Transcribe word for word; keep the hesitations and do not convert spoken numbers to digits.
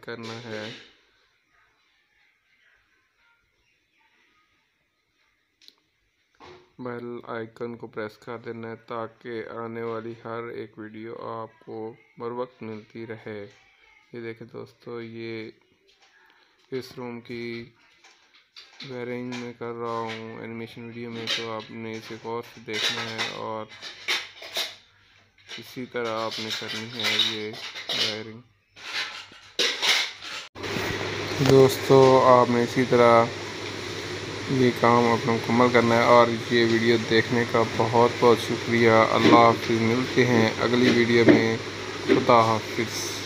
करना है। Bell icon को प्रेस कर देना है ताकि आने वाली हर एक वीडियो आपको बर वक्त मिलती रहे। ये देखें दोस्तों, ये इस रूम की वायरिंग में कर रहा हूँ एनिमेशन वीडियो में, तो आपने इसे गौर से देखना है और इसी तरह आपने करनी है ये वायरिंग। दोस्तों आपने इसी तरह ये काम अपना मुकम्मल करना है और ये वीडियो देखने का बहुत बहुत शुक्रिया। अल्लाह हाफिज़। मिलते हैं अगली वीडियो में। खुदा हाफिज़।